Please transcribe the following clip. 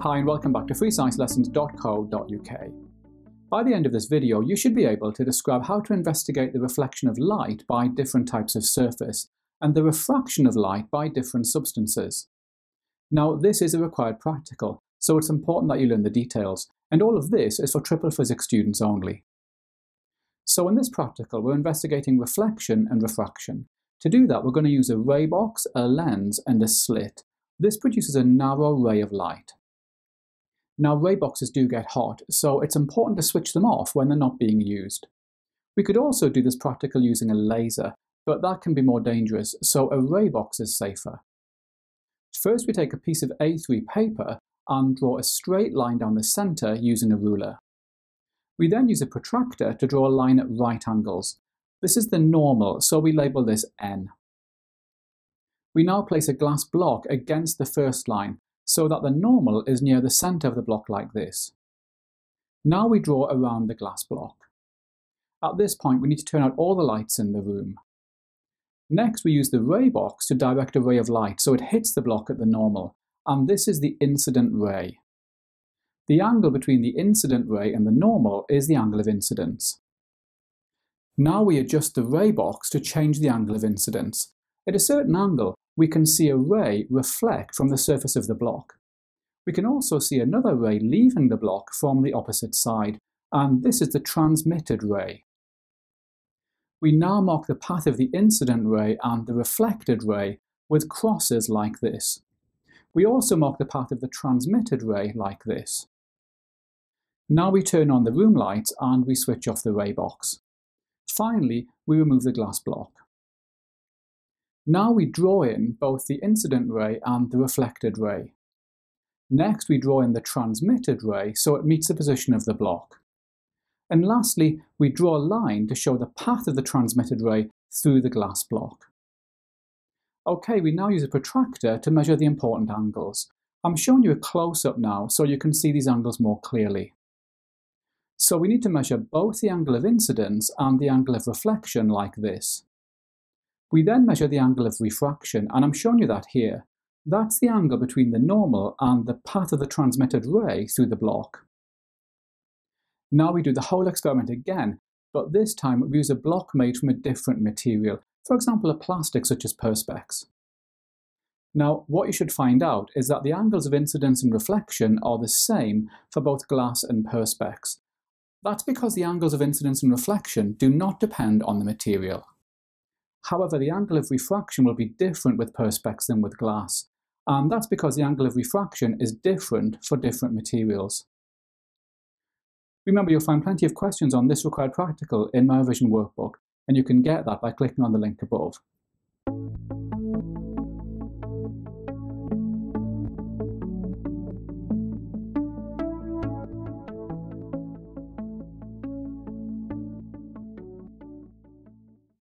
Hi and welcome back to freesciencelessons.co.uk. By the end of this video, you should be able to describe how to investigate the reflection of light by different types of surface and the refraction of light by different substances. Now, this is a required practical, so it's important that you learn the details, and all of this is for triple physics students only. So in this practical, we're investigating reflection and refraction. To do that, we're going to use a ray box, a lens, and a slit. This produces a narrow ray of light. Now, ray boxes do get hot, so it's important to switch them off when they're not being used. We could also do this practical using a laser, but that can be more dangerous, so a ray box is safer. First, we take a piece of A3 paper and draw a straight line down the center using a ruler. We then use a protractor to draw a line at right angles. This is the normal, so we label this N. We now place a glass block against the first line, so that the normal is near the center of the block like this. Now we draw around the glass block. At this point, we need to turn out all the lights in the room. Next, we use the ray box to direct a ray of light so it hits the block at the normal, and this is the incident ray. The angle between the incident ray and the normal is the angle of incidence. Now we adjust the ray box to change the angle of incidence. At a certain angle, we can see a ray reflect from the surface of the block. We can also see another ray leaving the block from the opposite side, and this is the transmitted ray. We now mark the path of the incident ray and the reflected ray with crosses like this. We also mark the path of the transmitted ray like this. Now we turn on the room lights and we switch off the ray box. Finally, we remove the glass block. Now we draw in both the incident ray and the reflected ray. Next, we draw in the transmitted ray so it meets the position of the block. And lastly, we draw a line to show the path of the transmitted ray through the glass block. Okay, we now use a protractor to measure the important angles. I'm showing you a close-up now so you can see these angles more clearly. So we need to measure both the angle of incidence and the angle of reflection like this. We then measure the angle of refraction, and I'm showing you that here. That's the angle between the normal and the path of the transmitted ray through the block. Now we do the whole experiment again, but this time we use a block made from a different material, for example a plastic such as perspex. Now what you should find out is that the angles of incidence and reflection are the same for both glass and perspex. That's because the angles of incidence and reflection do not depend on the material. However, the angle of refraction will be different with perspex than with glass, and that's because the angle of refraction is different for different materials. Remember, you'll find plenty of questions on this required practical in my revision workbook, and you can get that by clicking on the link above.